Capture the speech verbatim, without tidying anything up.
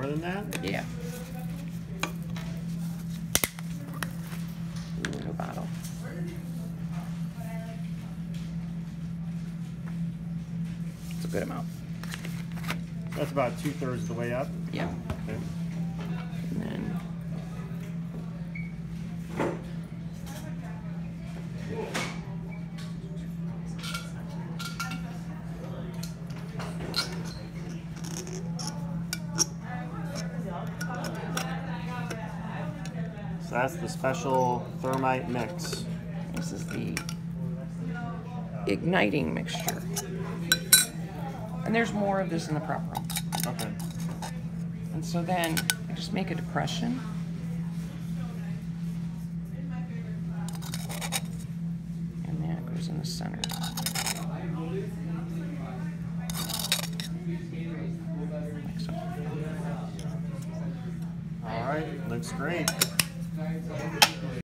than that? Yeah. Ooh, no bottle. It's a good amount. That's about two thirds of the way up. Yeah. Okay. And then So that's the special Thermite mix. this is the igniting mixture. And there's more of this in the prep room. Okay. And so then I just make a depression. And that goes in the center. Like so. All right, looks great.